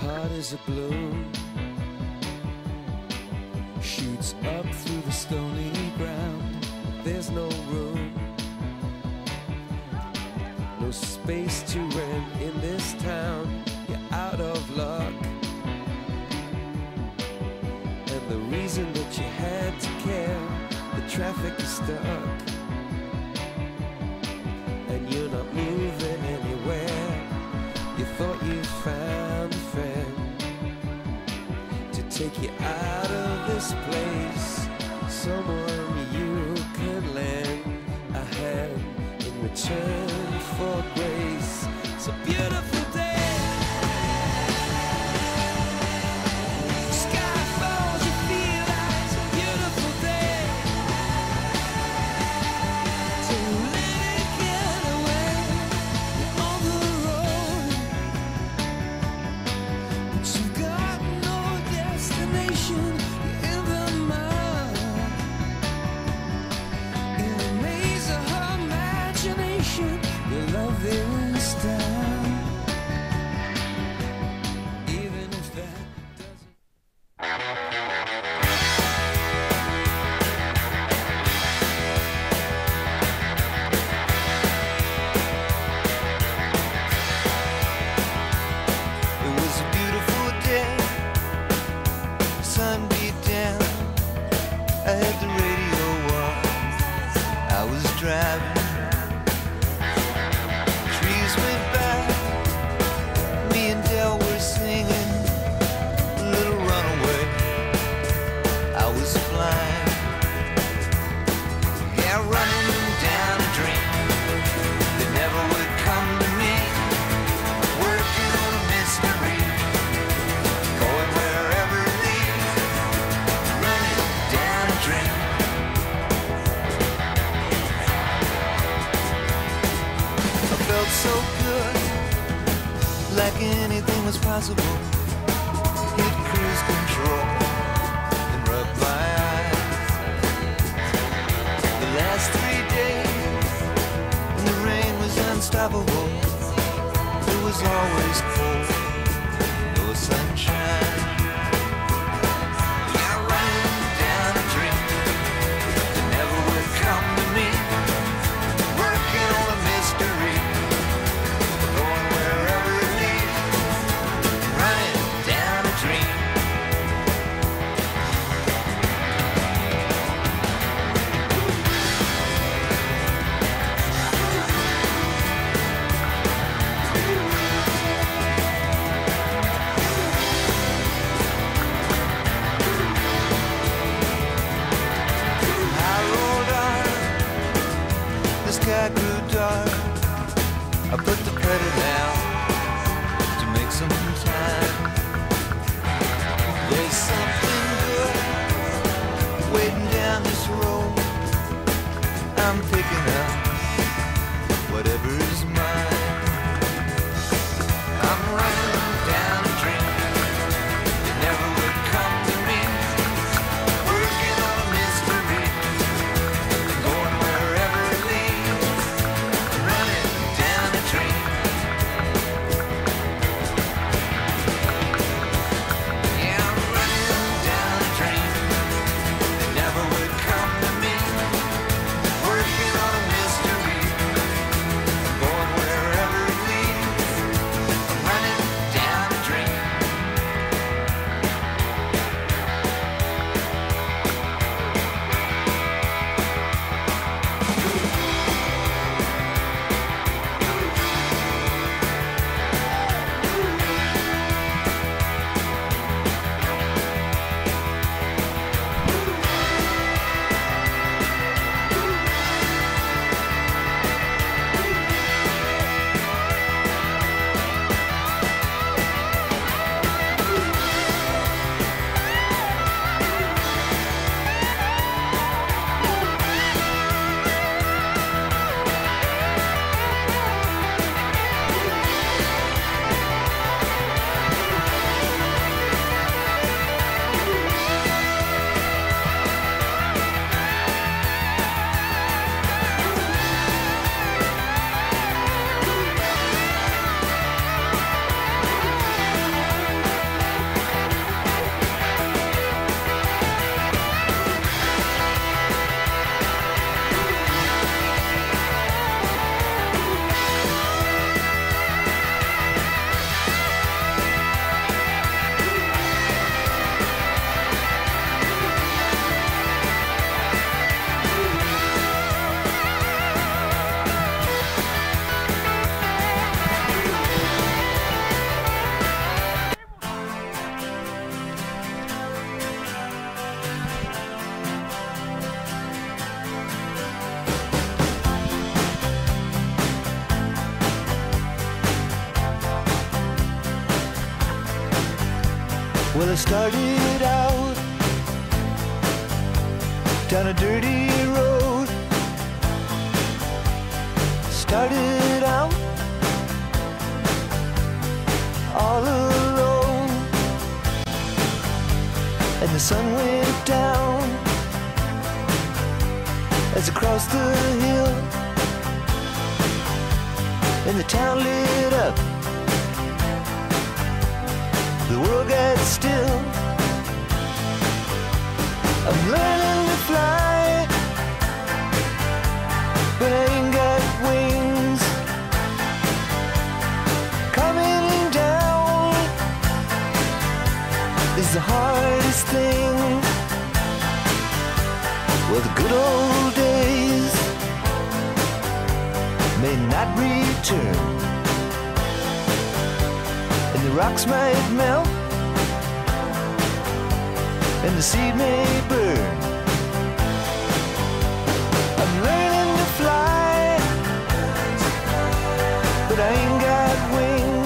heart is a balloon, shoots up through the stony ground. There's no room, no space to rent in this town. You're out of luck, and the reason that you had to care, the traffic is stuck, and you're not moving anywhere. You thought you found a friend to take you out of this place, someone you can lend a hand in return for grace. It's a beautiful day. Sky falls, you feel like it's a beautiful day to let it get away. You're on the road, but you've got no destination. You're in the mud, in the maze of her imagination. Your love is down, even if that doesn't. It was a beautiful day, sun beat down. I had the radio on, I was driving. Trees went by, me and Del were singing a little runaway. I was flying, yeah, running down a dream that never would come to me. Working on a mystery, going wherever it leads. Running down a dream. I felt so good, like anything was possible. Hit cruise control and rub my eyes. The last 3 days, and the rain was unstoppable. It was always cold, no sunshine. Yeah, running down a dream that never would come to me. Working on a mystery, going wherever it leads. Running down a dream. I rolled on, the sky grew dark. I put the pedal down to make some time. There's something good waiting down this road. I'm picking up whatever is mine. I'm running down a dream that never would come to me. Working on a mystery, going wherever it leads. Running down a dream. Yeah, I'm running Well, I started out down a dirty road. Started out all alone, and the sun went down as I crossed the hill, and the town lit up. The world got still. I'm learning to fly, but I ain't got wings. Coming down is the hardest thing. Well, the good old days may not return, and the rocks might melt, and the seed may burn. I'm learning to fly, but I ain't got wings.